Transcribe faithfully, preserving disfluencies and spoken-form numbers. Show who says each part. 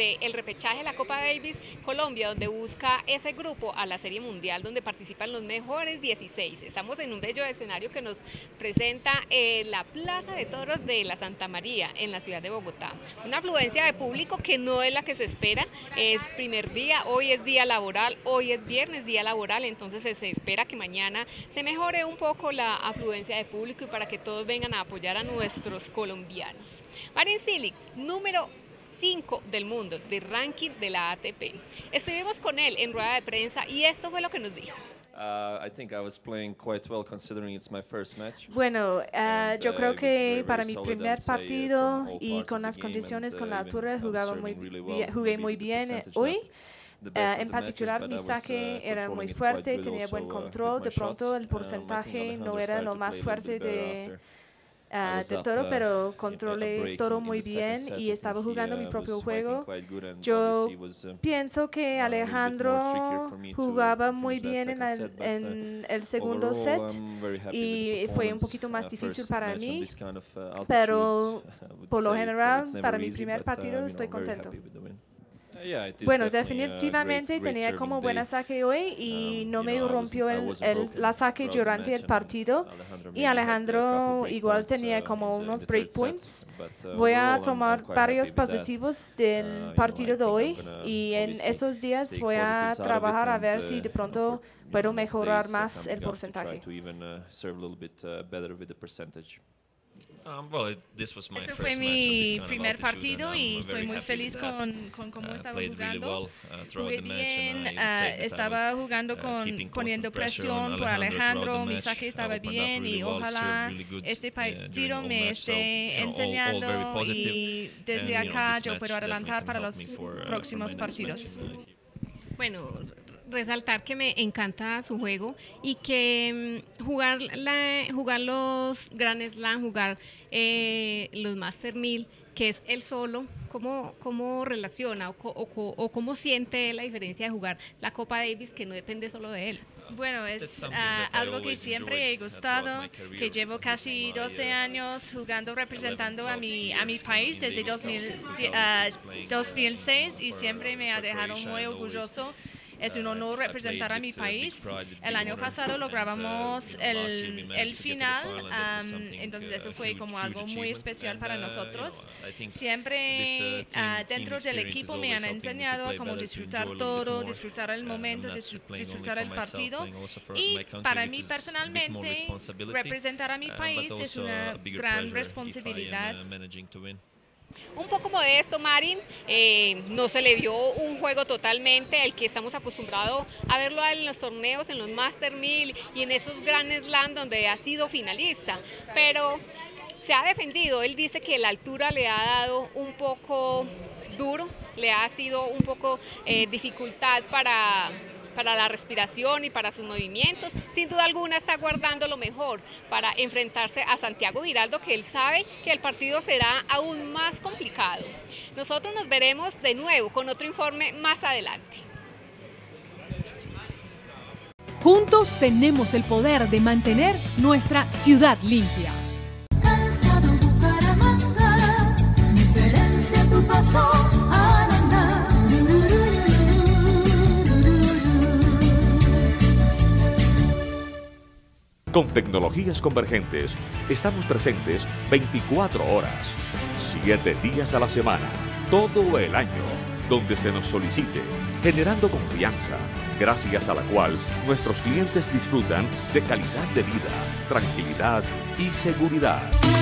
Speaker 1: desde el repechaje de la Copa Davis Colombia, donde busca ese grupo a la Serie Mundial, donde participan los mejores dieciséis. Estamos en un bello escenario que nos presenta eh, la Plaza de Toros de la Santa María, en la ciudad de Bogotá. Una afluencia de público que no es la que se espera, es primer día, hoy es día laboral, hoy es viernes, día laboral, entonces se espera que mañana se mejore un poco la afluencia de público y para que todos vengan a apoyar a nuestros colombianos. Marin Cilic, número cinco del mundo, de ranking de la A T P. Estuvimos con él en rueda de prensa y esto fue lo que nos dijo.
Speaker 2: Bueno, uh, yo creo que para mi primer partido y con las condiciones con la altura jugaba muy bien, jugué muy bien hoy. Uh, en particular mi saque era muy fuerte, tenía buen control, de pronto el porcentaje no era lo más fuerte de... Uh, de toro, pero controlé todo muy bien y estaba jugando mi propio juego. Yo pienso que Alejandro jugaba muy bien en el, en el segundo set y fue un poquito más difícil para mí, pero por lo general, para mi primer partido estoy contento. Bueno, definitivamente tenía como buena saque hoy y no me rompió el, el, la saque durante el partido y Alejandro igual tenía como unos breakpoints. Voy a tomar varios positivos del partido de hoy y en esos días voy a trabajar a ver si de pronto puedo mejorar más el porcentaje.
Speaker 3: Um, well, this was my
Speaker 4: Ese
Speaker 3: first
Speaker 4: fue
Speaker 3: match
Speaker 4: mi
Speaker 3: of this
Speaker 4: primer
Speaker 3: kind of altitude,
Speaker 4: partido
Speaker 3: and
Speaker 4: y
Speaker 3: I'm
Speaker 4: estoy
Speaker 3: very
Speaker 4: muy
Speaker 3: happy
Speaker 4: feliz
Speaker 3: with that.
Speaker 4: con, con cómo
Speaker 3: Uh,
Speaker 4: estaba
Speaker 3: played really
Speaker 4: jugando.
Speaker 3: well, uh, throughout
Speaker 4: Jugué
Speaker 3: the match,
Speaker 4: bien,
Speaker 3: and I would
Speaker 4: ah,
Speaker 3: say that I
Speaker 4: estaba
Speaker 3: was,
Speaker 4: jugando
Speaker 3: uh,
Speaker 4: con,
Speaker 3: keeping
Speaker 4: poniendo
Speaker 3: constant pressure
Speaker 4: presión
Speaker 3: on
Speaker 4: por
Speaker 3: Alejandro
Speaker 4: Alejandro,
Speaker 3: throughout the
Speaker 4: mi
Speaker 3: match.
Speaker 4: saque
Speaker 3: I
Speaker 4: estaba
Speaker 3: opened up
Speaker 4: bien
Speaker 3: really
Speaker 4: y
Speaker 3: well,
Speaker 4: ojalá
Speaker 3: served really good,
Speaker 4: este
Speaker 3: uh,
Speaker 4: partido
Speaker 3: during
Speaker 4: me
Speaker 3: all match, so,
Speaker 4: esté
Speaker 3: you know, all- all
Speaker 4: enseñando
Speaker 3: very positive,
Speaker 4: y desde
Speaker 3: and, you know,
Speaker 4: acá
Speaker 3: this
Speaker 4: yo
Speaker 3: match
Speaker 4: puedo adelantar
Speaker 3: definitely
Speaker 4: para
Speaker 3: can help me
Speaker 4: los
Speaker 3: for, uh, for
Speaker 4: próximos
Speaker 3: my next match
Speaker 4: partidos.
Speaker 3: in, uh, here.
Speaker 1: Bueno, resaltar que me encanta su juego y que mm, jugar, la, jugar los Grand Slam, jugar eh, los Master mil, que es él solo, cómo, cómo relaciona o, o, o cómo siente la diferencia de jugar la Copa Davis, que no depende solo de él.
Speaker 4: Bueno, es uh, algo que siempre he gustado, que llevo casi doce años jugando, representando a mi, a mi país desde dos mil, uh, dos mil seis y siempre me ha dejado muy orgulloso. Es un honor representar a mi país. El año pasado lográbamos el, el final, um, entonces eso fue como algo muy especial para nosotros. Siempre uh, dentro del equipo me han enseñado a cómo disfrutar todo, disfrutar el momento, disfrutar el partido. Y para mí personalmente, representar a mi país es una gran responsabilidad.
Speaker 1: Un poco modesto, Marin, eh, no se le vio un juego totalmente el que estamos acostumbrados a verlo en los torneos, en los Master mil y en esos Grand Slam donde ha sido finalista, pero se ha defendido. Él dice que la altura le ha dado un poco duro, le ha sido un poco eh, dificultad para... para la respiración y para sus movimientos. Sin duda alguna está guardando lo mejor para enfrentarse a Santiago Giraldo, que él sabe que el partido será aún más complicado. Nosotros nos veremos de nuevo con otro informe más adelante.
Speaker 5: Juntos tenemos el poder de mantener nuestra ciudad limpia.
Speaker 6: Calzado Bucaramanga, diferencia tu paso al andar.
Speaker 7: Con tecnologías convergentes, estamos presentes veinticuatro horas, siete días a la semana, todo el año, donde se nos solicite, generando confianza, gracias a la cual nuestros clientes disfrutan de calidad de vida, tranquilidad y seguridad.